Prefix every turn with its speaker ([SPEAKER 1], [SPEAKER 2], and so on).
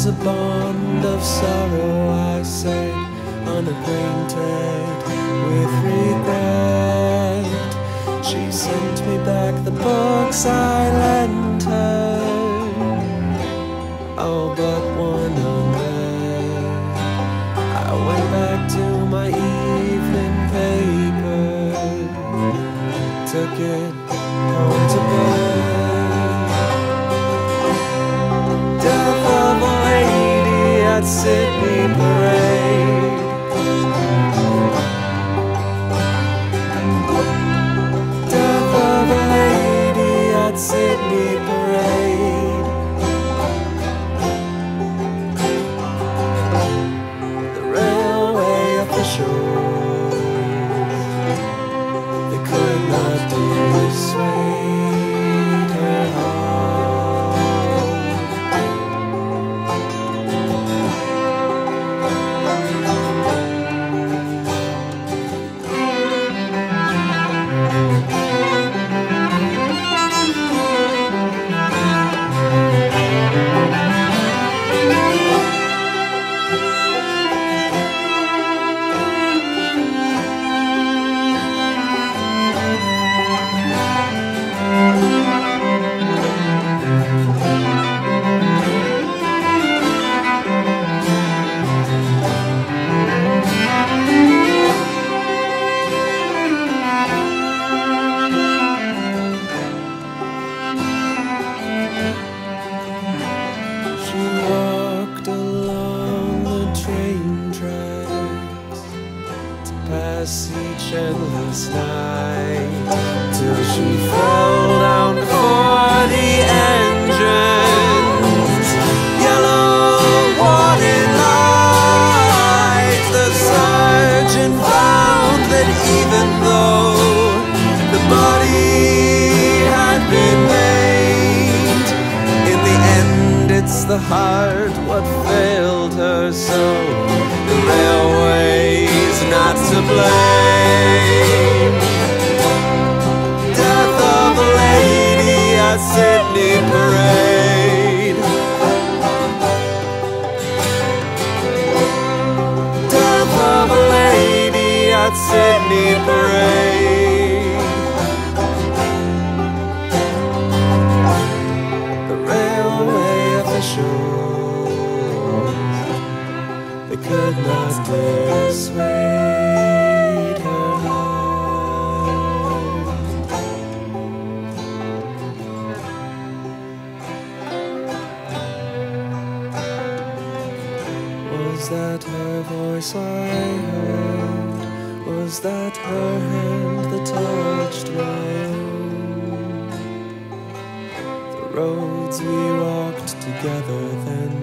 [SPEAKER 1] a bond of sorrow, I say, unacquainted with regret. She sent me back the books I lent her, all but one unread. I went back to my evening paper, took it home to bed. Death of a lady at Sydney Parade. Death of a lady at Sydney Parade. The railway officials, they could not dissuade her home. She walked along the train tracks to pass each endless night, till she fell down before the engines. Yellow warning lights. The sergeant found that even though the body had been made, in the end it's the heart what failed her so. The railway's not to blame. Death of a lady at Sydney Parade. Death of a lady at Sydney Parade. The railway officials, they could not dissuade her home. Was that her voice I heard? Was that her hand that touched my own? The roads we walked together then